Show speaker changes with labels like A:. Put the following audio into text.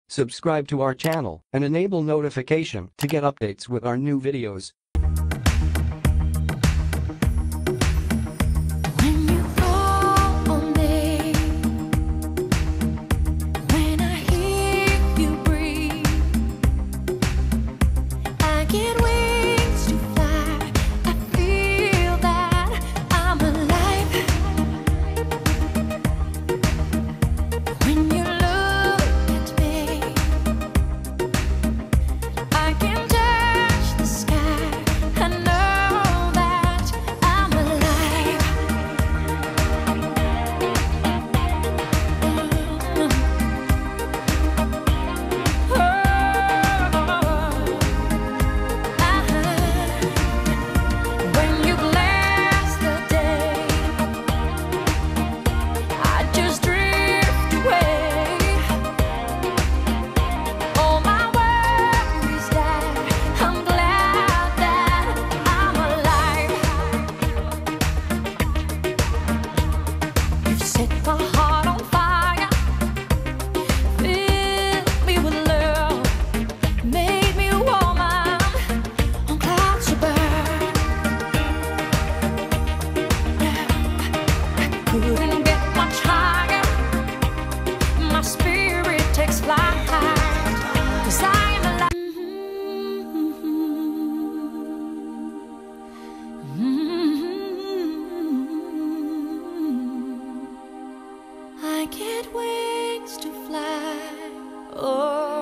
A: Subscribe to our channel and enable notification to get updates with our new videos.
B: When you call on me, when I hear you breathe, I get wings to fly. I feel that I'm alive. When you look at me, I can touch the sky. I know that I'm alive. When you bless the day, I just drift away. All my worries die. I'm glad that I'm alive. You've set my heart on fire, filled me with love, made me a woman on clouds above. I couldn't get much higher. My spirit takes flight, 'cause I am alive. I get wings to fly. Oh.